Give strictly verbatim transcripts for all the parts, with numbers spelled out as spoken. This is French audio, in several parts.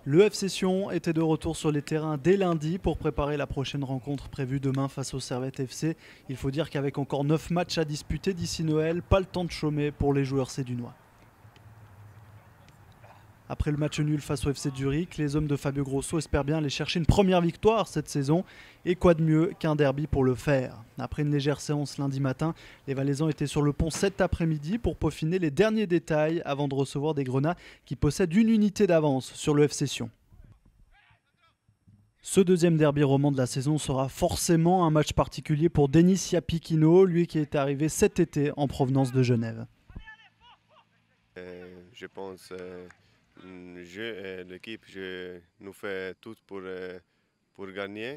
Le F C Sion était de retour sur les terrains dès lundi pour préparer la prochaine rencontre prévue demain face au Servette F C. Il faut dire qu'avec encore neuf matchs à disputer d'ici Noël, pas le temps de chômer pour les joueurs sédunois. Après le match nul face au F C Zurich, les hommes de Fabio Grosso espèrent bien aller chercher une première victoire cette saison. Et quoi de mieux qu'un derby pour le faire? Après une légère séance lundi matin, les Valaisans étaient sur le pont cet après-midi pour peaufiner les derniers détails avant de recevoir des Grenats qui possèdent une unité d'avance sur le F C Sion. Ce deuxième derby roman de la saison sera forcément un match particulier pour Denis Yapikino, lui qui est arrivé cet été en provenance de Genève. Euh, je pense euh, je et l'équipe, je, nous fait tout pour, euh, pour gagner.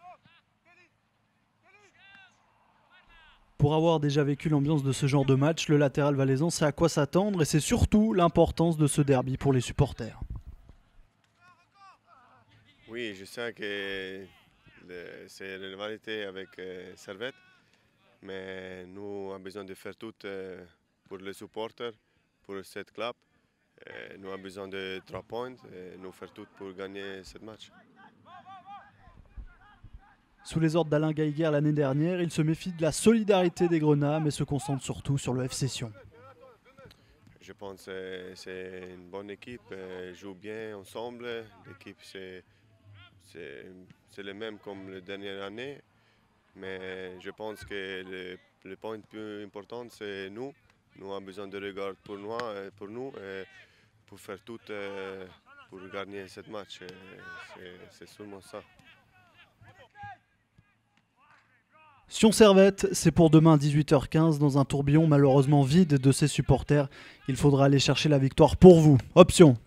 Pour avoir déjà vécu l'ambiance de ce genre de match, le latéral valaisan sait à quoi s'attendre et c'est surtout l'importance de ce derby pour les supporters. Oui, je sais que c'est la rivalité avec euh, Servette, mais nous avons besoin de faire tout euh, pour les supporters, pour cette club. Euh, nous avons besoin de trois points et nous faire tout pour gagner ce match. Sous les ordres d'Alain Geiger l'année dernière, il se méfie de la solidarité des Grenats, mais se concentre surtout sur le F C Sion. Je pense que c'est une bonne équipe, elle joue bien ensemble. L'équipe, c'est le même comme la dernière année, mais je pense que le, le point le plus important, c'est nous. Nous avons besoin de regard pour nous, pour nous et pour faire tout pour gagner ce match. C'est seulement ça. Sion Servette, c'est pour demain à dix-huit heures quinze dans un tourbillon malheureusement vide de ses supporters. Il faudra aller chercher la victoire pour vous. Option.